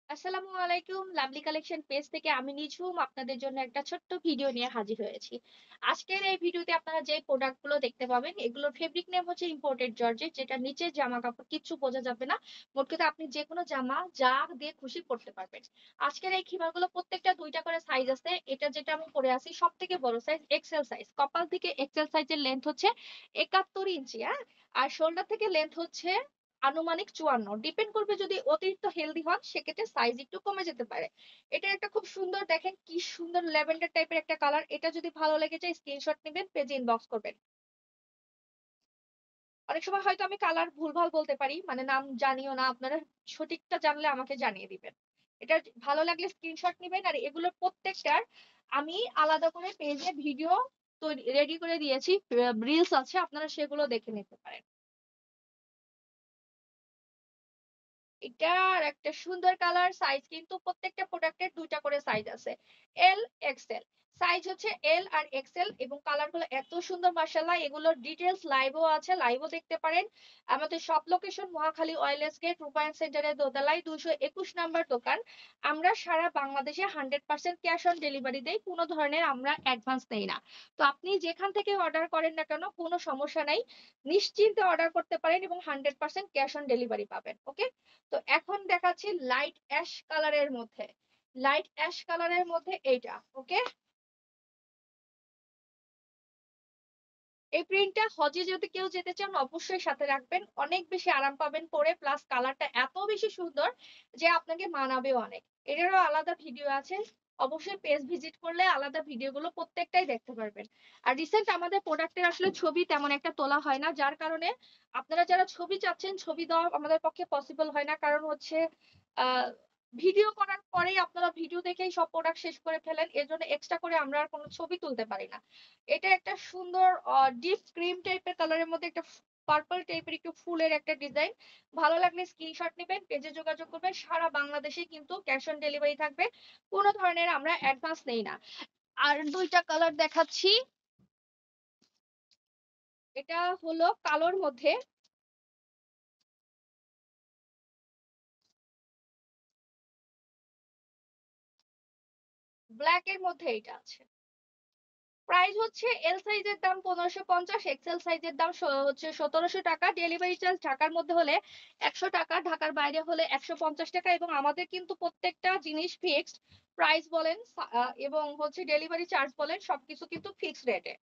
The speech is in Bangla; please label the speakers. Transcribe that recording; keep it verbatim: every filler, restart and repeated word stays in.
Speaker 1: আসসালামু আলাইকুম। লাভলি কালেকশন পেজ থেকে আমি নিঝুম আপনাদের জন্য একটা ছোট্ট ভিডিও নিয়ে হাজির হয়েছি। আজকের এই ভিডিওতে আপনারা যে প্রোডাক্ট গুলো দেখতে পাবেন এগুলোর ফেব্রিক নেম হচ্ছে ইম্পোর্টেড জর্জেট, যেটা নিচের জামা কাপড় কিচ্ছু বোঝা যাবে না। মোট কথা আপনি যে কোনো জামা যা দিয়ে খুশি পরতে পারবেন। আজকের এই খিমারগুলো প্রত্যেকটা দুইটা করে সাইজ আছে। এটা যেটা আমি পরে আছি সব থেকে বড় সাইজ এক্সেল সাইজ। কপাল থেকে এক্সেল সাইজের লেন্থ হচ্ছে একাত্তর ইঞ্চি। হ্যাঁ, আর শোল্ডার থেকে লেন্থ হচ্ছে আনুমানিক চুয়ান্ন। ডিপেন্ড করবে, যদি অতিরিক্ত হেলদি হন সেক্ষেত্রে সাইজ একটু কমে যেতে পারে। এটা একটা খুব সুন্দর, দেখেন কি সুন্দর ল্যাভেন্ডার টাইপের একটা কালার। এটা যদি ভালো লেগে যায় স্ক্রিনশট নেবেন, পেজে ইনবক্স করবেন। অনেক সময় হয়তো আমি কালার ভুলভাল বলতে পারি, মানে নাম জানিও না, আপনারা সঠিকটা জানলে আমাকে জানিয়ে দিবেন। এটা ভালো লাগলে স্ক্রিনশট নিবেন। আর এগুলোর প্রত্যেকটার আমি আলাদা করে পেজে ভিডিও তৈরি রেডি করে দিয়েছি, রিলস আছে, আপনারা সেগুলো দেখে নিতে পারেন। এটার একটা সুন্দর কালার। সাইজ কিন্তু প্রত্যেকটা প্রোডাক্টের দুইটা করে সাইজ আছে, এল এক্সেল। সাইজ হচ্ছে এল আর এক্সেল, এবং কালার গুলো এত সুন্দর মাশাআল্লাহ। এগুলোর ডিটেইলস লাইভও আছে, লাইভও দেখতে পারেন। আমাদের সব লোকেশন মহাখালী ওয়েলনেস গেট রূপায়ণ সেন্টারের দোতলায় দুইশো একুশ নাম্বার দোকান। আমরা সারা বাংলাদেশে hundred percent cash on delivery দেই, কোনো ধরনের আমরা অ্যাডভান্স নেই না। তো আপনি যেখান থেকে অর্ডার করেন না কেন কোনো সমস্যা নাই, নিশ্চিন্তে অর্ডার করতে পারেন এবং hundred percent cash on delivery পাবেন। ওকে, তো এখন দেখাচ্ছি লাইট অ্যাশ কালারের মধ্যে। লাইট অ্যাশ কালারের মধ্যে এইটা। ওকে, এই প্রিন্টটা হজে যদি কেউ যেতে চান অবশ্যই সাথে রাখবেন, অনেক বেশি আরাম পাবেন পরে, প্লাস কালারটা এত বেশি সুন্দর যে আপনাকে মানাবেও অনেক। এটারও আলাদা ভিডিও আছে, অবশ্যই পেজ ভিজিট করলে আলাদা ভিডিওগুলো প্রত্যেকটাই দেখতে পারবেন। আর রিসেন্ট আমাদের প্রোডাক্টের আসলে ছবি তেমন একটা তোলা হয় না, যার কারণে আপনারা যারা ছবি চাচ্ছেন ছবি দেওয়া আমাদের পক্ষে পসিবল হয় না। কারণ হচ্ছে আহ ভিডিও করার পরেই আপনারা ভিডিও দেখেই সব প্রোডাক্ট শেষ করে ফেলেন, এর জন্য এক্সট্রা করে আমরা আর কোনো ছবি তুলতে পারি না। এটা একটা সুন্দর ডিপ ক্রিম টাইপের কালারের মধ্যে একটা পার্পল টাইপের একটু ফুলের একটা ডিজাইন। ভালো লাগলে স্ক্রিনশট নেবেন, পেজে যোগাযোগ করবেন। সারা বাংলাদেশে কিন্তু ক্যাশ অন ডেলিভারি থাকবে, কোনো ধরনের আমরা অ্যাডভান্স নেই না। আর দুইটা কালার দেখাচ্ছি। এটা হলো কালোর মধ্যে, ব্ল্যাক এর মধ্যে এটা আছে। প্রাইস হচ্ছে এল সাইজের দাম পনেরোশো পঞ্চাশ, এক্সেল সাইজের দাম স- হচ্ছে সতেরোশো টাকা। ডেলিভারি চার্জ ঢাকার মধ্যে হলে একশো টাকা, ঢাকার বাইরে হলে একশো পঞ্চাশ টাকা। এবং আমাদের কিন্তু প্রত্যেকটা জিনিস ফিক্সড প্রাইস বলেন, আহ, এবং হচ্ছে ডেলিভারি চার্জ বলেন, সবকিছু কিন্তু ফিক্সড রেটে।